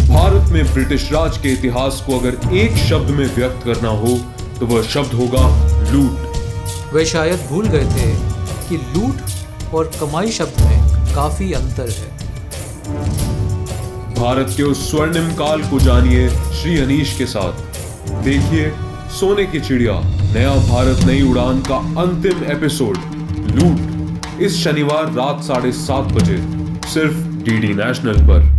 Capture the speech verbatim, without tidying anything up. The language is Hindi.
भारत में ब्रिटिश राज के इतिहास को अगर एक शब्द में व्यक्त करना हो तो वह शब्द होगा लूट। वे शायद भूल गए थे कि लूट और कमाई शब्द में काफी अंतर है। भारत के उस स्वर्णिम काल को जानिए श्री अनीश के साथ। देखिए सोने की चिड़िया नया भारत नई उड़ान का अंतिम एपिसोड लूट इस शनिवार रात साढ़े सात बजे सिर्फ डी डी नेशनल पर।